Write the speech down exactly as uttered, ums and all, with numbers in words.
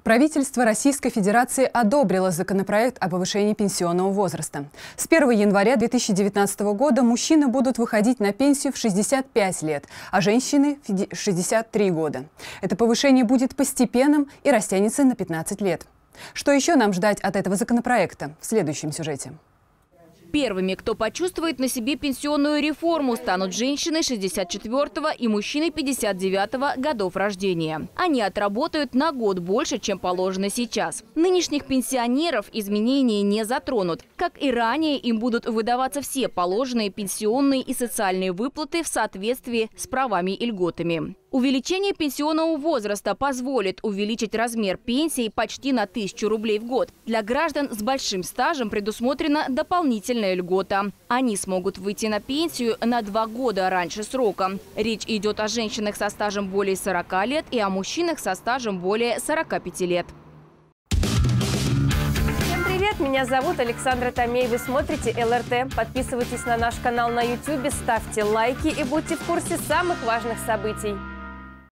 Правительство Российской Федерации одобрило законопроект о повышении пенсионного возраста. С первого января две тысячи девятнадцатого года мужчины будут выходить на пенсию в шестьдесят пять лет, а женщины – в шестьдесят три года. Это повышение будет постепенным и растянется на пятнадцать лет. Что еще нам ждать от этого законопроекта в следующем сюжете? Первыми, кто почувствует на себе пенсионную реформу, станут женщины шестьдесят четвёртого и мужчины пятьдесят девятого годов рождения. Они отработают на год больше, чем положено сейчас. Нынешних пенсионеров изменения не затронут. Как и ранее, им будут выдаваться все положенные пенсионные и социальные выплаты в соответствии с правами и льготами. Увеличение пенсионного возраста позволит увеличить размер пенсии почти на тысячу рублей в год. Для граждан с большим стажем предусмотрена дополнительная льгота. Они смогут выйти на пенсию на два года раньше срока. Речь идет о женщинах со стажем более сорока лет и о мужчинах со стажем более сорока пяти лет. Всем привет! Меня зовут Александра Томей. Вы смотрите эл эр тэ. Подписывайтесь на наш канал на ютубе, ставьте лайки и будьте в курсе самых важных событий.